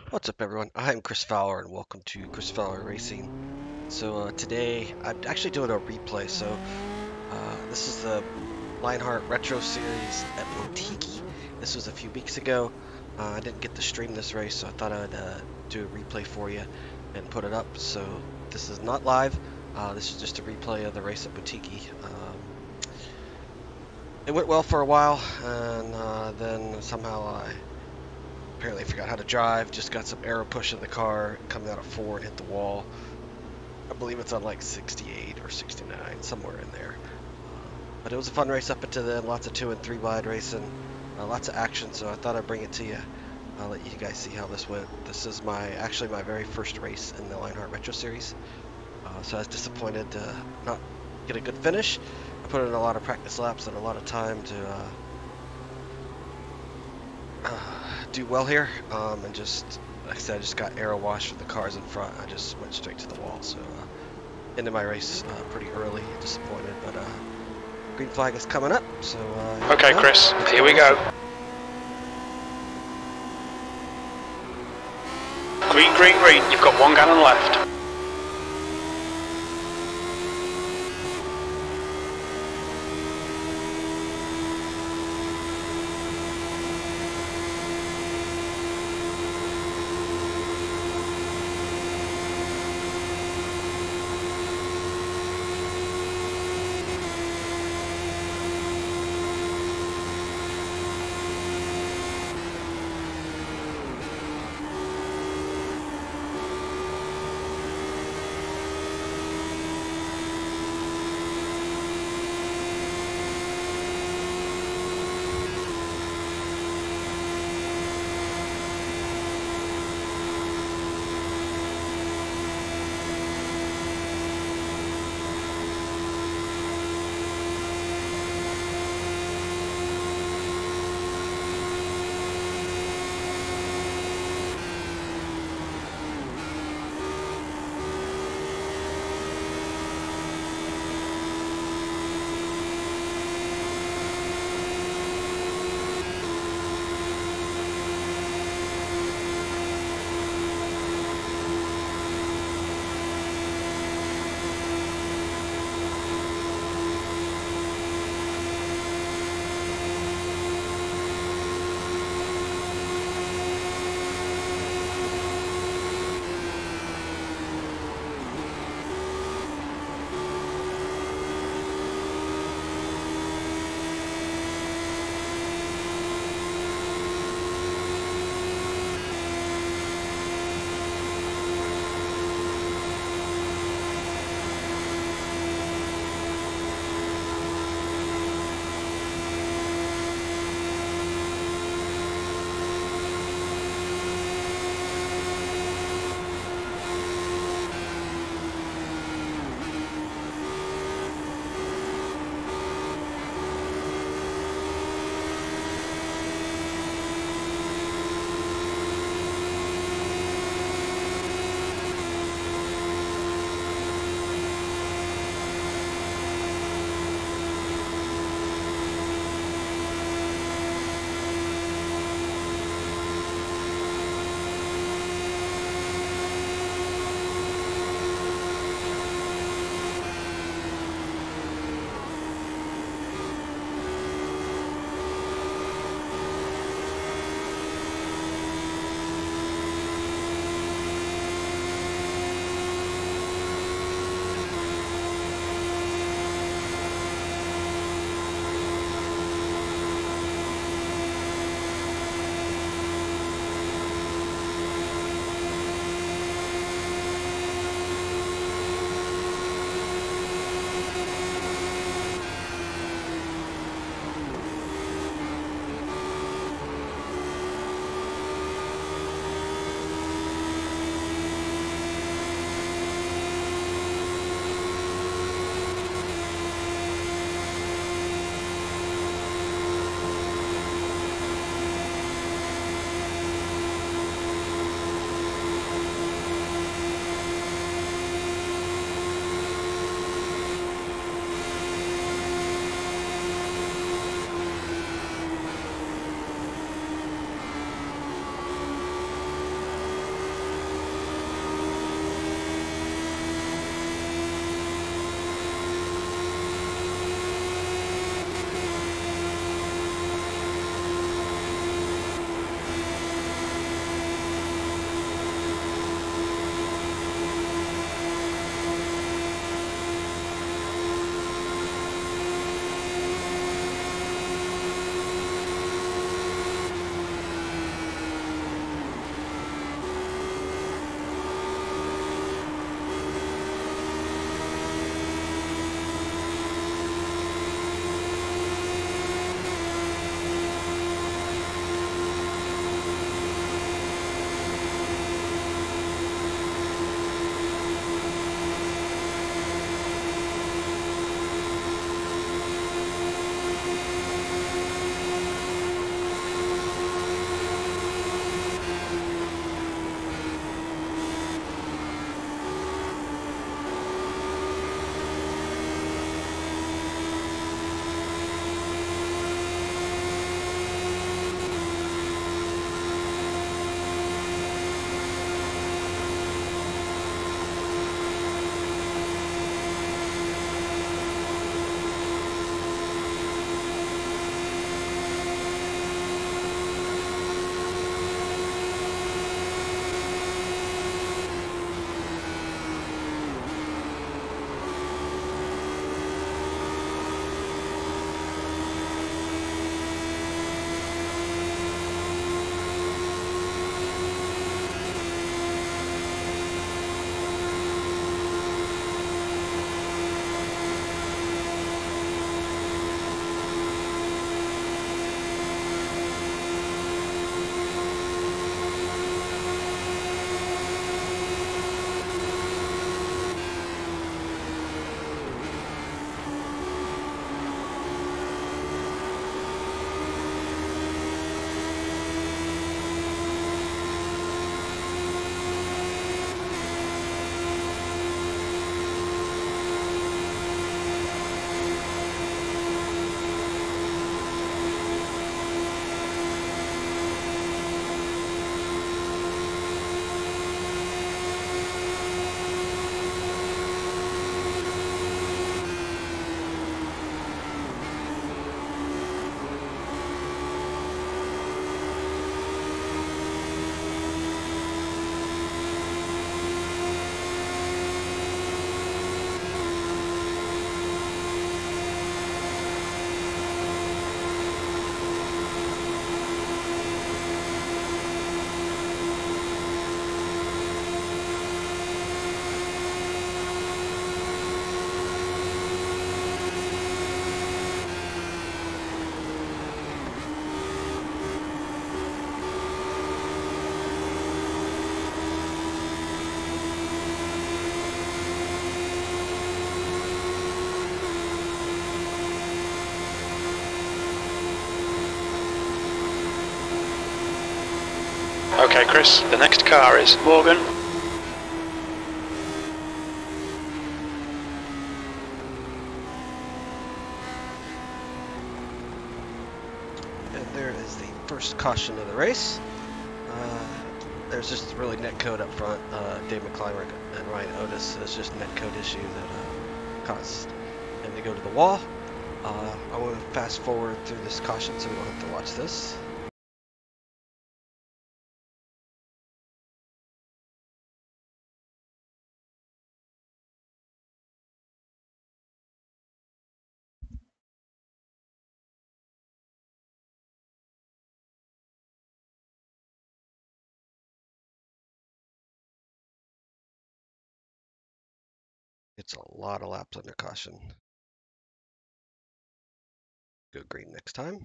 What's up, everyone? I'm Chris Fowler, and welcome to Chris Fowler Racing. So today I'm actually doing a replay. This is the Lionheart Retro Series at Motegi. This was a few weeks ago. I didn't get to stream this race, so I thought I'd do a replay for you and put it up. So this is not live. This is just a replay of the race at Motegi. It went well for a while, and then somehow I apparently forgot how to drive, just got some arrow push in the car, coming out of 4 and hit the wall. I believe it's on like 68 or 69, somewhere in there. But it was a fun race up until then, lots of 2 and 3 wide racing, lots of action, so I thought I'd bring it to you. I'll let you guys see how this went. This is actually my very first race in the Lionheart Retro Series, so I was disappointed to not get a good finish. I put in a lot of practice laps and a lot of time to do well here, and just like I said, I just got arrow washed with the cars in front. I just went straight to the wall, so ended my race pretty early. Disappointed, but green flag is coming up, so okay, Chris, here we go. Green, green, green. You've got 1 gallon left. Okay, Chris, the next car is Morgan. And there is the first caution of the race. There's just really netcode up front. Dave McClymer and Ryan Otis. There's just a netcode issue that caused him to go to the wall. I want to fast forward through this caution so we don't have to watch this. It's a lot of laps under caution. Go green next time.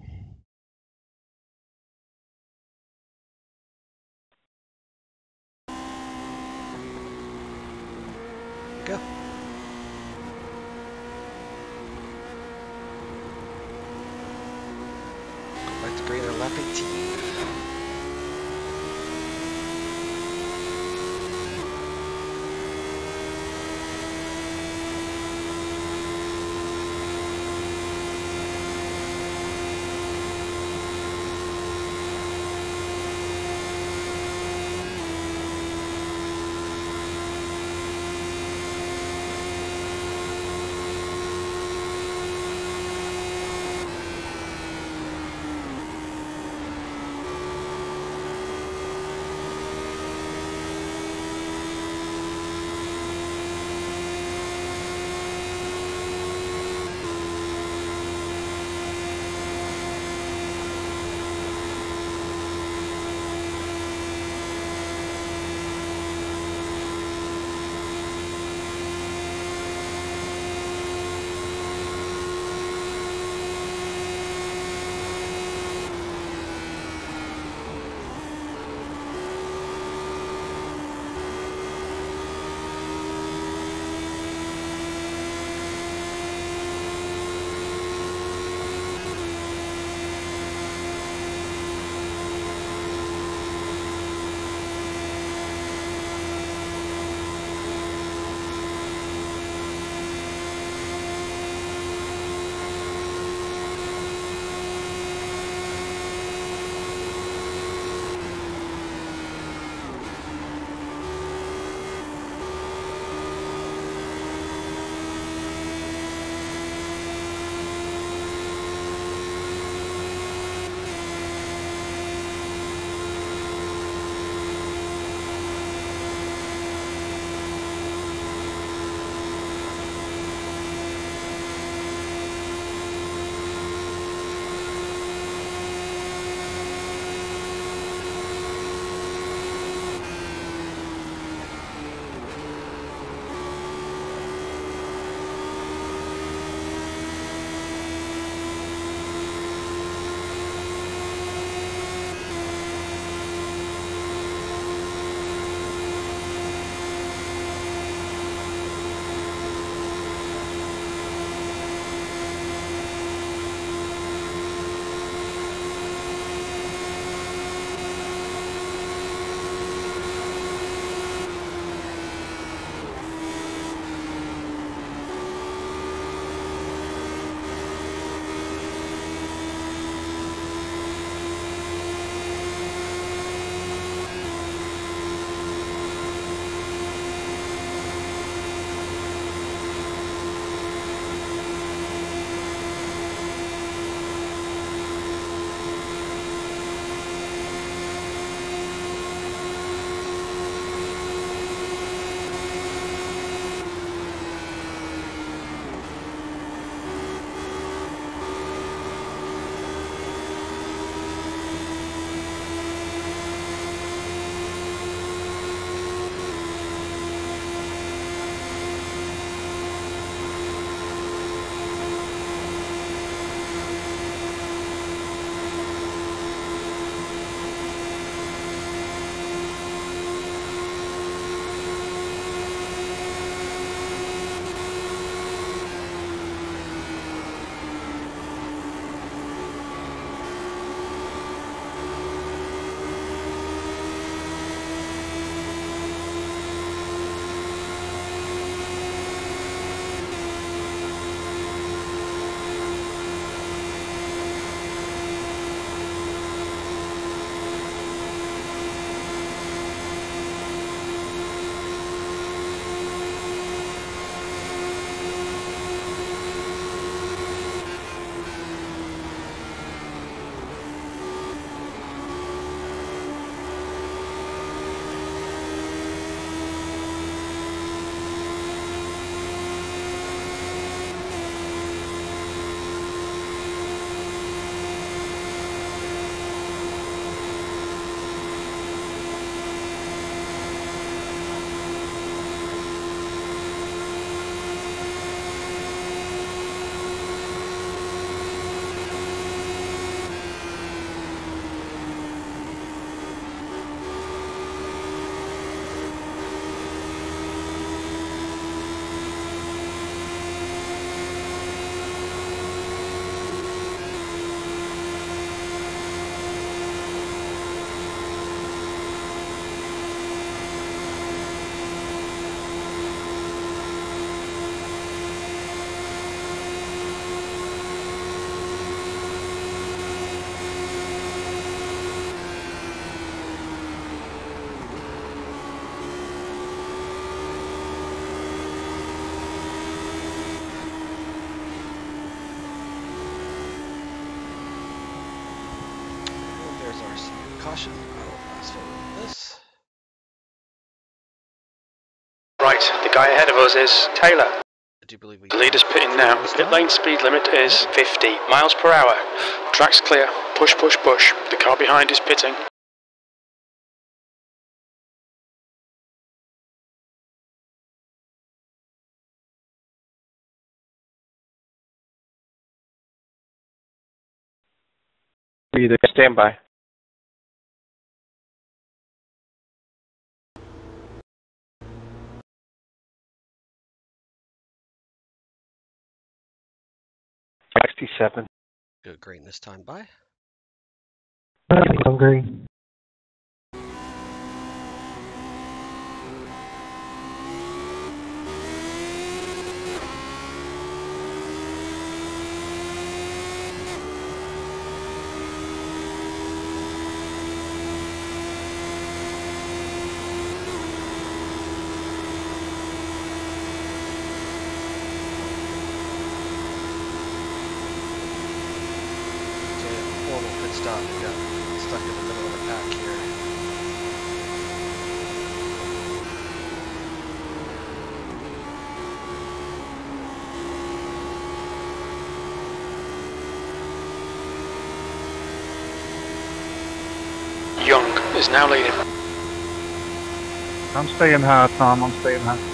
Go. Go back to green on lap 18. caution. I will fast forward this. Right, the guy ahead of us is Taylor. I do believe we The leader's pitting now. Pit lane speed limit is 50 miles per hour. Track's clear. Push, push, push. The car behind is pitting. Stand by. $67. Good green this time by. Hungry. Formal pit stop. We got stuck in the middle of the pack here. Young is now leading. I'm staying high, Tom. I'm staying high.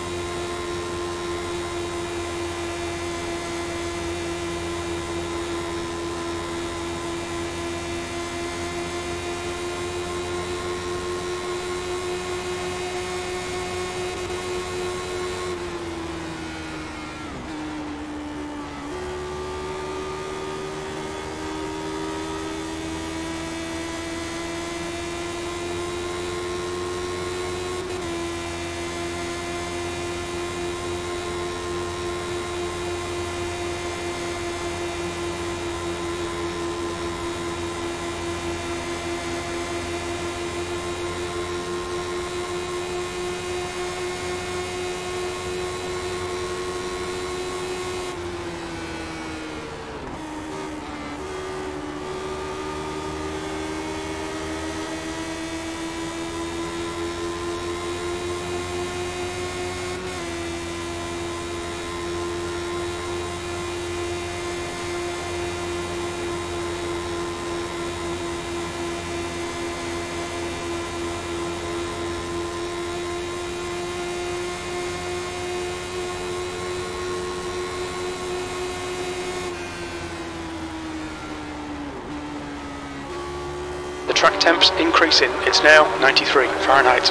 The track temp's increasing. It's now 93 Fahrenheit.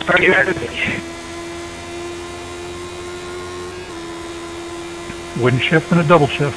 Wooden shift and a double shift.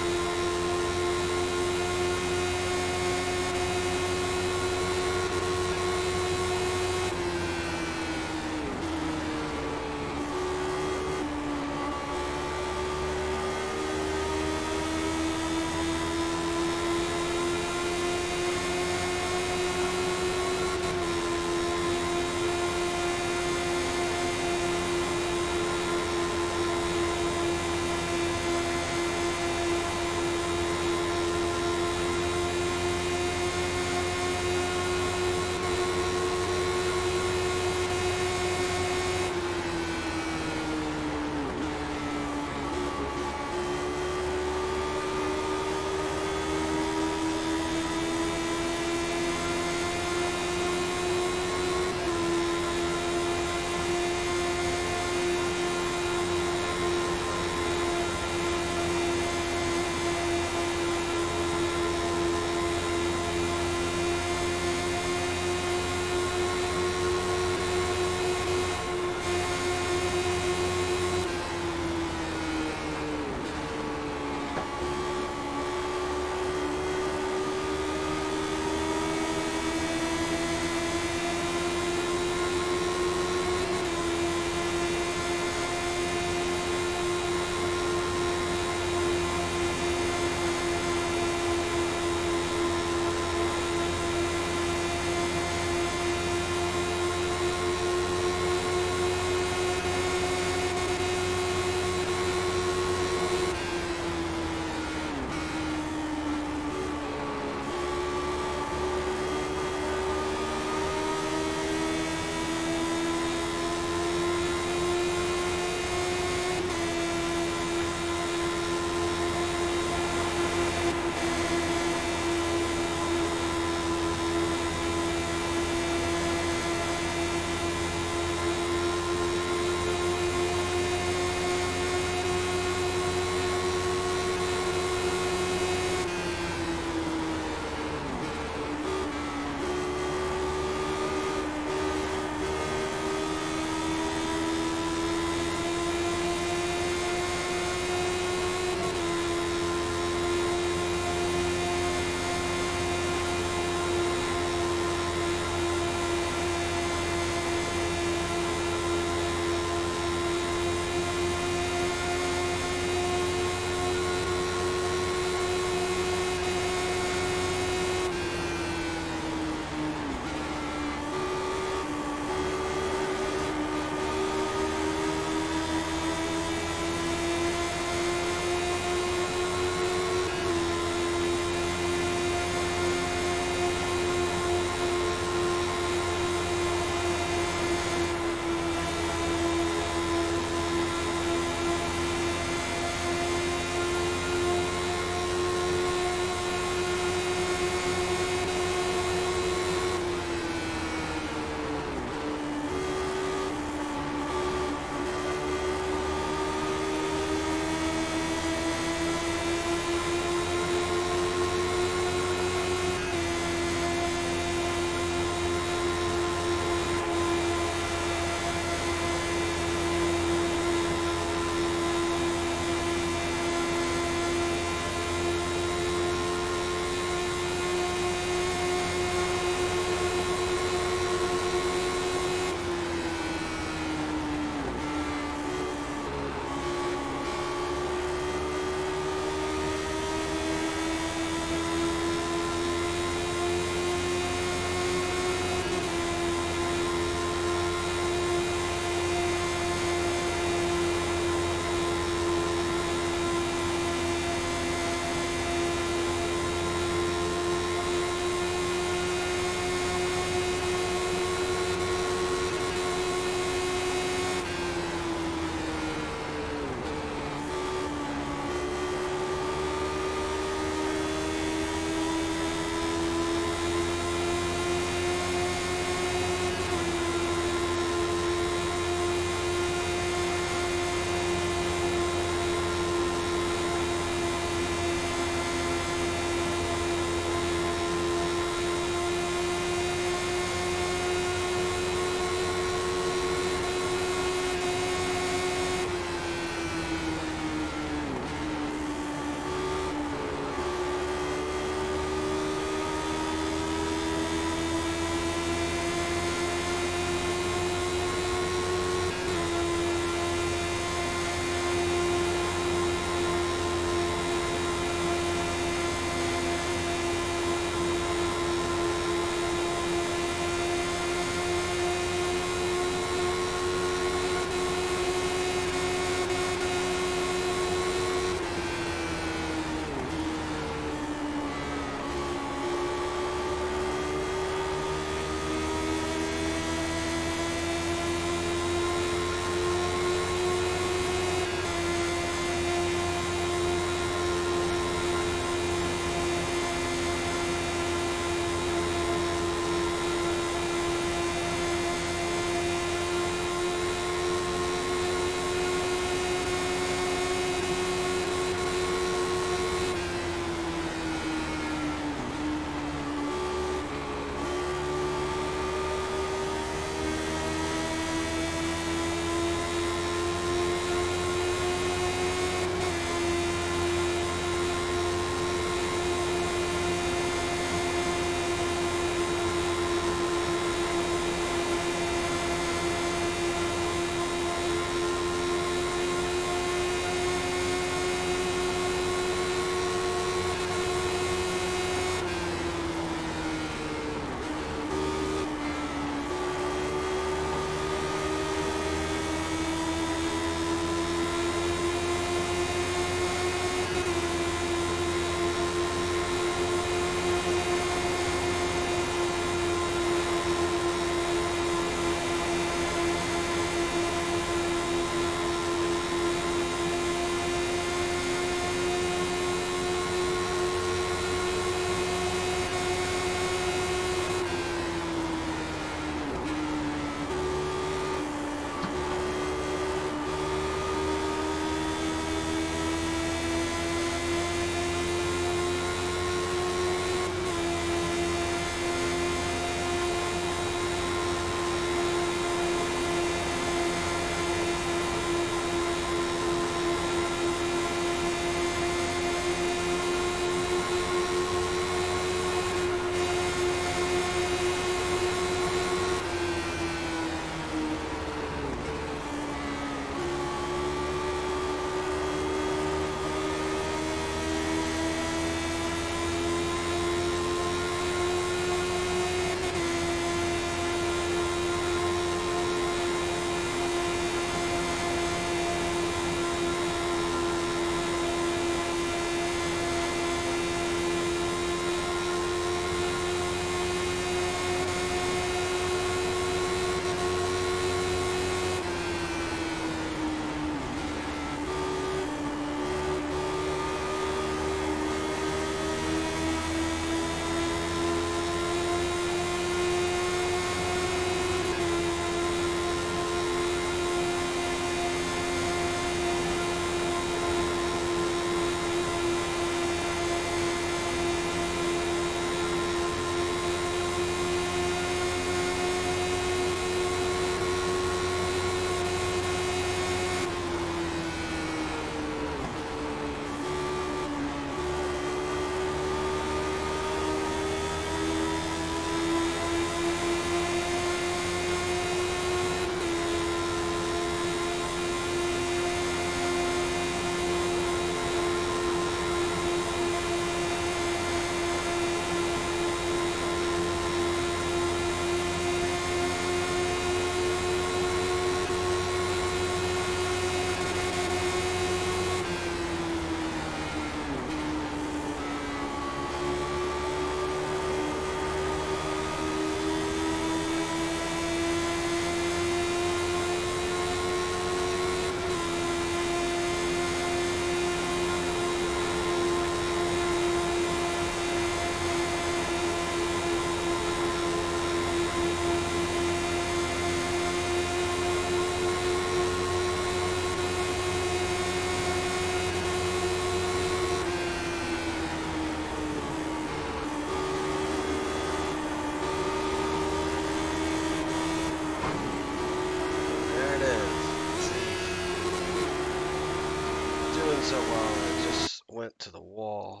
went to the wall.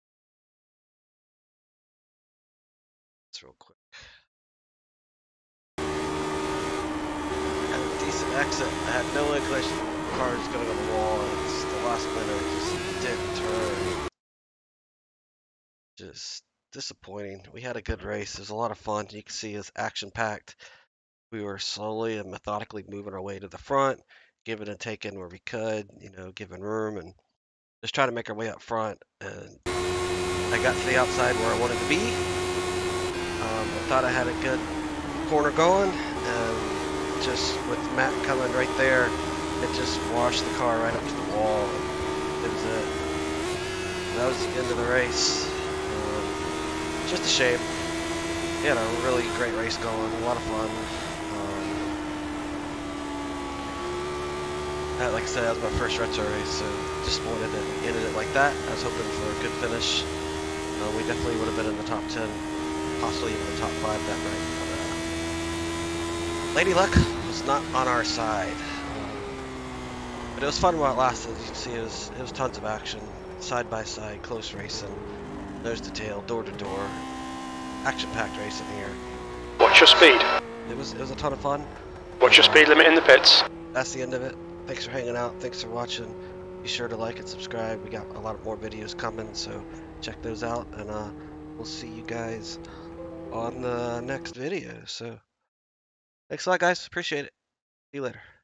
That's real quick. Had a decent exit. I had no inclination the car was going on the wall, and it's the last minute it just didn't turn. Just disappointing. We had a good race. It was a lot of fun. You can see it's action-packed. We were slowly and methodically moving our way to the front, giving and taking where we could, you know, giving room and just trying to make our way up front. And I got to the outside where I wanted to be. I thought I had a good corner going, and just with Matt coming right there, it just washed the car right up to the wall. It was it. That was the end of the race. Just a shame. We had a really great race going, a lot of fun. Like I said, that was my first retro race, so disappointed that we ended it like that. I was hoping for a good finish. We definitely would have been in the top 10, possibly even the top 5 that night. But, Lady Luck was not on our side. But it was fun while it lasted. As you can see, it was tons of action, side by side, close racing, nose to tail, door to door, action-packed racing here. Watch your speed. It was a ton of fun. Watch your speed limit in the pits. That's the end of it. Thanks for hanging out. Thanks for watching. Be sure to like and subscribe. We got a lot of more videos coming, so check those out, and we'll see you guys on the next video. So thanks a lot, guys. Appreciate it. See you later.